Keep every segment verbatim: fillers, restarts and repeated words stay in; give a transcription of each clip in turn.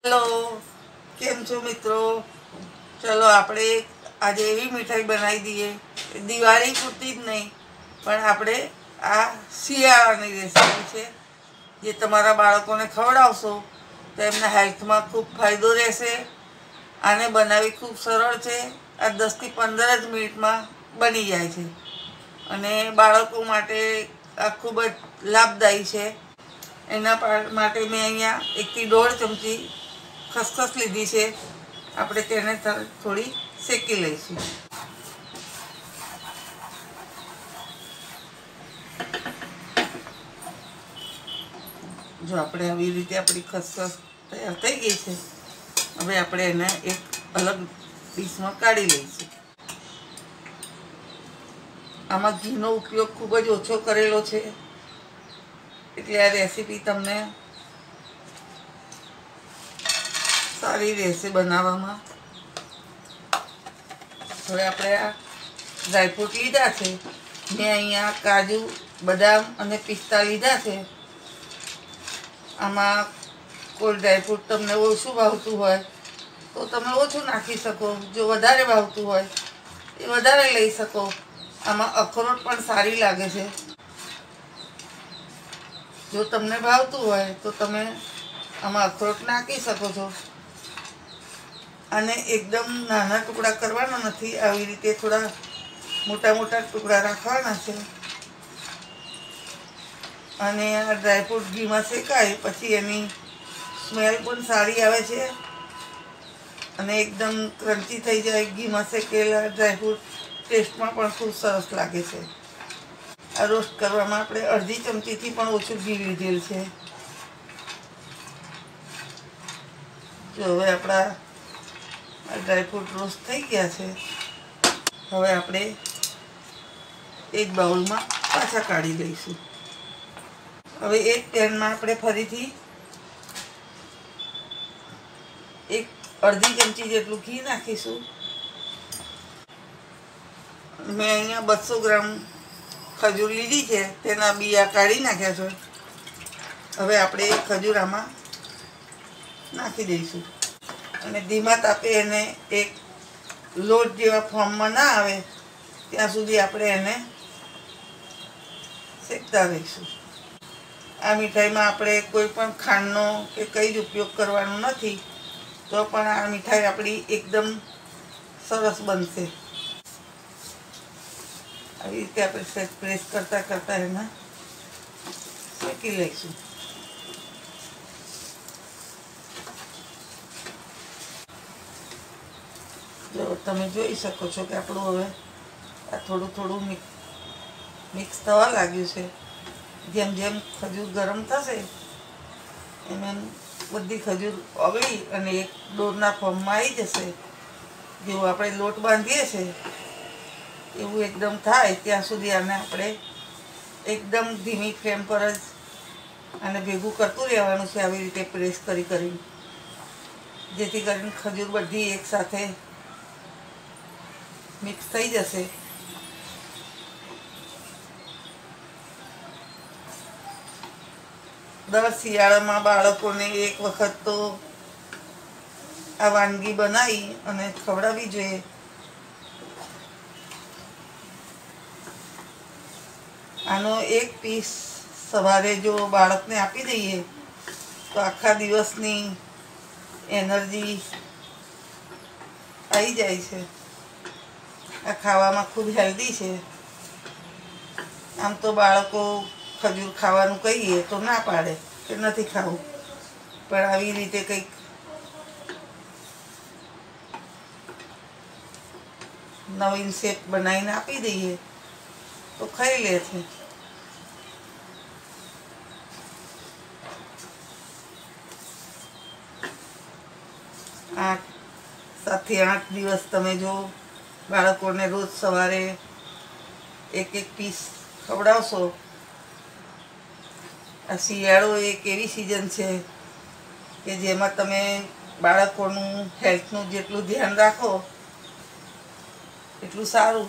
Hello केम छो मित्रों। चलो આપણે આજે એવી મીઠાઈ બનાવી દઈએ દિવાળી પૂરતી જ નહીં પણ આપણે આ શિયાળાની રેસીપી છે જે તમારા બાળકોને ખવડાવશો તો એમના હેલ્થમાં ખૂબ ફાયદો રહેશે। આને બનાવવી ખૂબ સરળ છે। આ દસથી પંદર જ મિનિટમાં બની જાય છે અને બાળકો માટે આ ખૂબ જ લાભદાયી છે। એના માટે મેં અહીંયા એકથી દોઢ ચમચી ખસખસ લીધી છે। આપણે તેને થોડી શેકી લઈશું। જો આપણે આવી રીતે આપણી ખસખસ તૈયાર થઈ ગઈ છે। હવે આપણે એને એક અલગ ડીશમાં કાઢી લઈશું। આમાં ઘીનો ઉપયોગ ખૂબ જ ઓછો કરેલો છે એટલે આ રેસીપી તમને સારી રહેશે બનાવવામાં। હવે આપણે આ ડ્રાયફ્રૂટ લીધા છે। મેં અહીંયા કાજુ બદામ અને પિસ્તા લીધા છે। આમાં કોઈ ડ્રાયફ્રૂટ તમને ઓછું ભાવતું હોય તો તમે ઓછું નાખી શકો, જો વધારે ભાવતું હોય એ વધારે લઈ શકો। આમાં અખરોટ પણ સારી લાગે છે। જો તમને ભાવતું હોય તો તમે આમાં અખરોટ નાખી શકો છો। અને એકદમ નાના ટુકડા કરવાના નથી, આવી રીતે થોડા મોટા મોટા ટુકડા રાખવાના છે। અને આ ડ્રાયફ્રૂટ ઘીમાં શેકાય પછી એની સ્મેલ પણ સારી આવે છે અને એકદમ ક્રન્ચી થઈ જાય। ઘીમાં શેકેલા ડ્રાયફ્રૂટ ટેસ્ટમાં પણ ખૂબ સરસ લાગે છે। આ રોસ્ટ કરવામાં આપણે અડધી ચમચીથી પણ ઓછું ઘી લીધેલ છે। જો હવે આપણા ડ્રાયફ્રૂટ રોસ્ટ થઈ ગયા છે। હવે આપણે એક બાઉલમાં પાછા કાઢી લઈશું। હવે એક પેનમાં આપણે ફરીથી એક અડધી ચમચી જેટલું ઘી નાખીશું। મેં અહીંયા બસો ગ્રામ ખજૂર લીધી છે, તેના બિયા કાઢી નાખ્યા છે। હવે આપણે એ ખજૂર આમાં નાખી દઈશું અને ધીમા તાપે એને એક લોટ જેવા ફોર્મમાં ના આવે ત્યાં સુધી આપણે એને શેકતા રહીશું। આ મીઠાઈમાં આપણે કોઈ પણ ખાંડનો કે કંઈ જ ઉપયોગ કરવાનો નથી, તો પણ આ મીઠાઈ આપણી એકદમ સરસ બનશે। આવી રીતે આપણે સેજ પ્રેસ કરતાં કરતાં એને શેકી લઈશું। જો તમે જોઈ શકો છો કે આપણું હવે આ થોડું થોડું મિક્સ મિક્સ થવા લાગ્યું છે। જેમ જેમ ખજૂર ગરમ થશે એમ એમ બધી ખજૂર ઓગળી અને એક ડોરના ફોર્મમાં આવી જશે। જેવું આપણે લોટ બાંધીએ છીએ એવું એકદમ થાય ત્યાં સુધી આને આપણે એકદમ ધીમી ફ્લેમ પર જ આને ભેગું કરતું રહેવાનું છે, આવી રીતે પ્રેસ કરી કરી, જેથી કરીને ખજૂર બધી એકસાથે મિક્સ થઈ જશે। દર શિયાળામાં બાળકોને એક વખત તો આ વાનગી બનાવી અને ખવડાવવી જોઈએ। આનો એક પીસ સવારે જો બાળકને આપી દઈએ તો આખા દિવસની એનર્જી આવી જાય છે। આ ખાવામાં ખૂબ હેલ્ધી છે। આમ તો બાળકો ખજૂર ખાવાનું કહીએ તો ના પાડે કે નથી ખાવું, પણ આવી રીતે કંઈક નવીન શેપ બનાવીને આપી દઈએ તો ખાઈ લે છે। આઠ સાતથી આઠ દિવસ તમે જો બાળકોને રોજ સવારે એક એક પીસ ખવડાવશો। આ શિયાળો એક એવી સિઝન છે કે જેમાં તમે બાળકોનું હેલ્થનું જેટલું ધ્યાન રાખો એટલું સારું।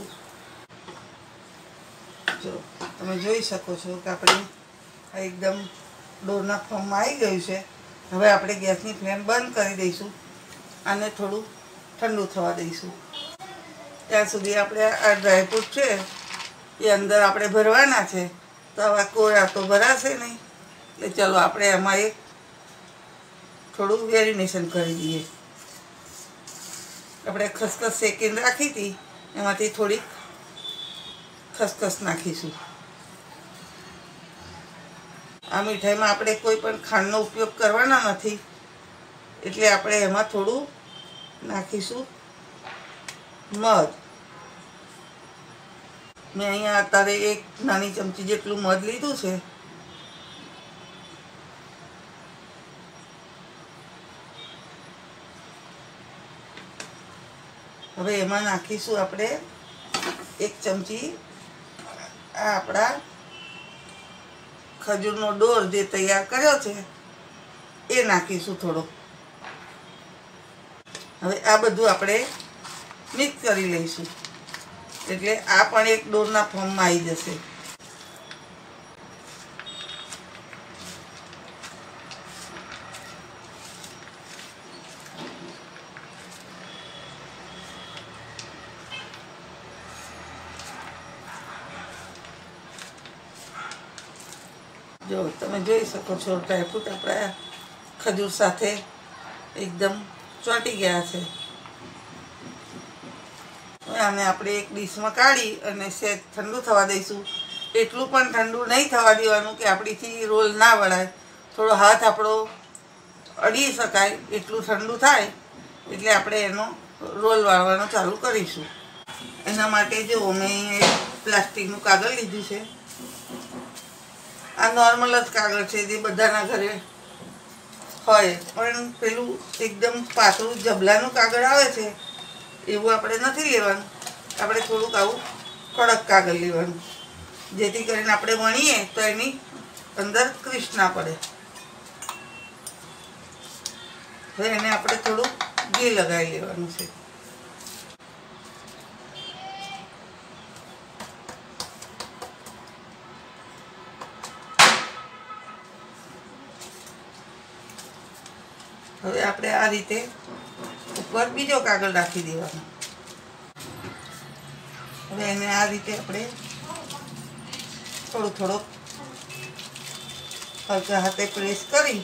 જો તમે જોઈ શકો છો કે આપણે આ એકદમ ડોરના ફોર્મમાં આવી ગયું છે। હવે આપણે ગેસની ફ્લેમ બંધ કરી દઈશું. આને થોડું ઠંડુ થવા દઈશું. ત્યાં સુધી આપણે આ ડ્રાયફ્રૂટ છે એ અંદર આપણે ભરવાના છે. તો આવા કોરા તો ભરાશે નહીં, એટલે ચલો આપણે એમાં એક થોડું વેરિનેશન કરી દઈએ. આપણે ખસખસ શેકીને રાખી હતી એમાંથી થોડીક ખસખસ નાખીશું. આ મીઠાઈમાં આપણે કોઈ પણ ખાંડનો ઉપયોગ કરવાના નથી, એટલે આપણે એમાં થોડું નાખીશું મધ. મેં અહીંયા અત્યારે એક નાની ચમચી જેટલું મધ લીધું છે. હવે એમાં નાખીશું આપણે એક ચમચી આ આપણા ખજૂરનો ડોર જે તૈયાર કર્યો છે એ નાખીશું થોડો. હવે આ બધું આપણે મિક્સ કરી લઈશું, એટલે આ પણ એક ડોરના ફોર્મમાં આવી જશે. જો તમે જોઈ શકો છો ડ્રાયફ્રૂટ આપણા ખજૂર સાથે એકદમ ચોંટી ગયા છે. હવે આને આપણે એક ડીશમાં કાઢી અને સહેજ ઠંડુ થવા દઈશું. એટલું પણ ઠંડુ નહીં થવા દેવાનું કે આપણીથી રોલ ના વળાય. થોડો હાથ આપણો અડી શકાય એટલું ઠંડુ થાય એટલે આપણે એનો રોલ વાળવાનો ચાલુ કરીશું. એના માટે જો મેં પ્લાસ્ટિકનું કાગળ લીધું છે. આ નોર્મલ જ કાગળ છે જે બધાના ઘરે હોય, પણ પેલું એકદમ પાતળું જબલાનું કાગળ આવે છે એવું આપણે નથી લેવાનું. આપણે થોડુંક આવું કડક કાગળ લેવાનું, જેથી કરીને આપણે વણીએ તો એની અંદર ક્રીસ ના પડે. હવે એને આપણે થોડું ઘી લગાવી લેવાનું છે. હવે આપણે આ રીતે ઉપર બીજો કાગળ રાખી દેવાનો. હવે એને આ રીતે આપણે થોડું થોડુંક હલકા હાથે પ્રેસ કરી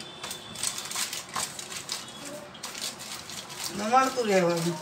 મળતું રહેવાનું.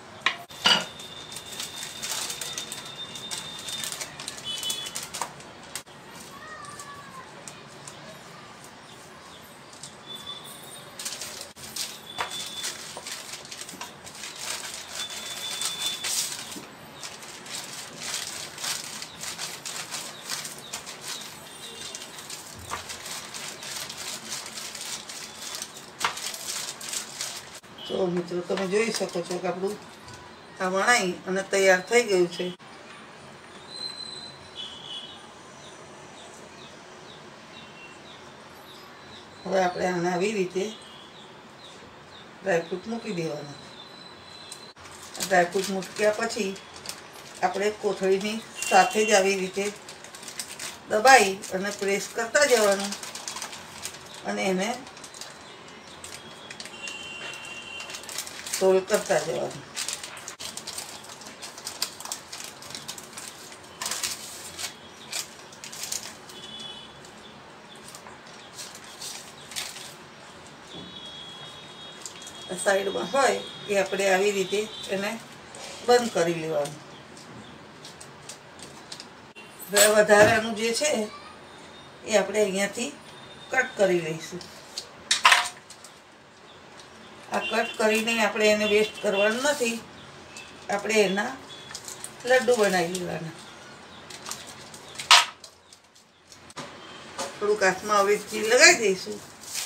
તો મિત્રો તમે જોઈ શકો છો કે આપણું આ વણાઈ અને તૈયાર થઈ ગયું છે. હવે આપણે આને આવી રીતે ડ્રાયફ્રૂટ મૂકી દેવાના. ડ્રાયફ્રૂટ મૂક્યા પછી આપણે કોથળીની સાથે જ આવી રીતે દબાઈ અને પ્રેસ કરતા જવાનું અને એને રોલ કરતા જવાનું. સાઈડમાં હોય એ આપણે આવી રીતે એને બંધ કરી લેવાનું. હવે વધારાનું જે છે એ આપણે અહીંયાથી કટ કરી લઈશું. આ કટ કરીને આપણે એને વેસ્ટ કરવાનું નથી. આપણે એના લડ્ડુ બનાવી લેવાના. થોડુંક હાથમાં હવે ઘી લગાવી દઈશું.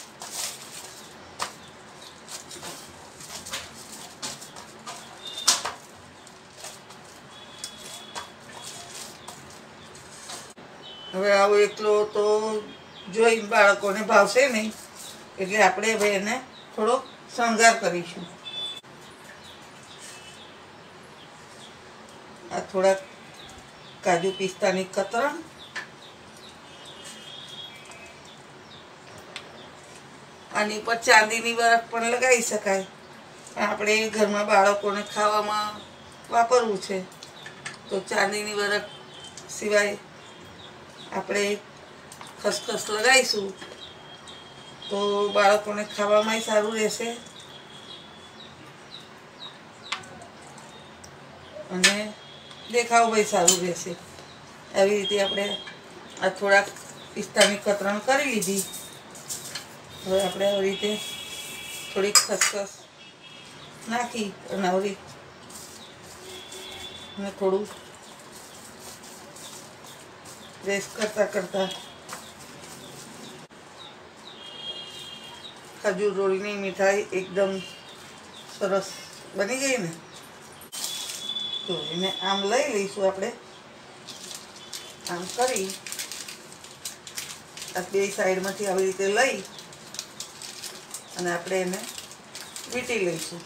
હવે આવો એકલો તો જોઈને બાળકોને ભાવશે નહીં, એટલે આપણે હવે એને થોડો શણગાર કરીશું. આ થોડાક કાજુ પિસ્તાની કતરણ, આની ઉપર ચાંદીની બરફ પણ લગાવી શકાય. આપણે ઘરમાં બાળકોને ખાવામાં વાપરવું છે તો ચાંદીની બરફ સિવાય આપણે ખસખસ લગાવીશું તો બાળકોને ખાવામાં સારું રહેશે અને દેખાવ સારું રહેશે. આવી રીતે આપણે આ થોડાક પિસ્તાની કતરણ કરી લીધી. હવે આપણે આવી રીતે થોડીક ખસખસ નાખી અને આવી અને થોડું પ્રેસ કરતા કરતા ખજૂર રોલની મીઠાઈ એકદમ સરસ બની ગઈ ને. તો એને આમ લઈ લઈશું આપણે. આમ કરી આ બે સાઈડમાંથી આવી રીતે લઈ અને આપણે એને વીંટી લઈશું.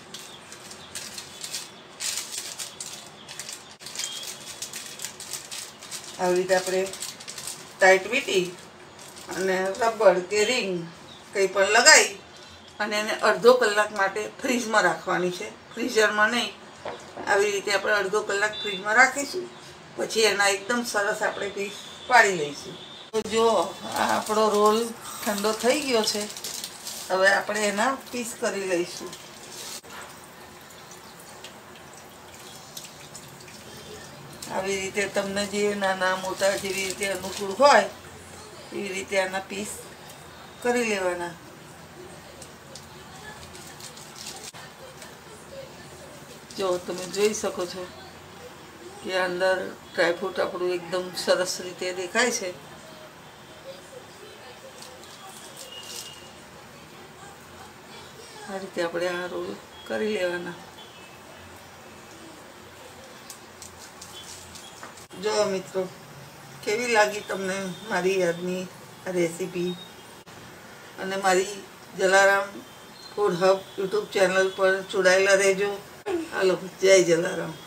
આવી રીતે આપણે ટાઈટ વીંટી અને રબર કે રિંગ કંઈ પણ લગાવી અને એને અડધો કલાક માટે ફ્રીજમાં રાખવાની છે, ફ્રીઝરમાં નહીં. આવી રીતે આપણે અડધો કલાક ફ્રીજમાં રાખીશું, પછી એના એકદમ સરસ આપણે પીસ પાડી લઈશું. તો જો આ આપણો રોલ ઠંડો થઈ ગયો છે. હવે આપણે એના પીસ કરી લઈશું. આવી રીતે તમને જે નાના મોટા જેવી રીતે અનુકૂળ હોય એવી રીતે આના પીસ કરી લેવાના. જો તમે જોઈ શકો છો કે અંદર ડ્રાયફ્રૂટ આપણું એકદમ સરસ રીતે દેખાય છે. આ રીતે આપણે આ રોલ કરી લેવાના. જો મિત્રો, કેવી લાગી તમને મારી આજની રેસીપી? અને મારી Jalaram food hub YouTube channel પર જોડાયેલા રહેજો. હાલો, જય જલારામ.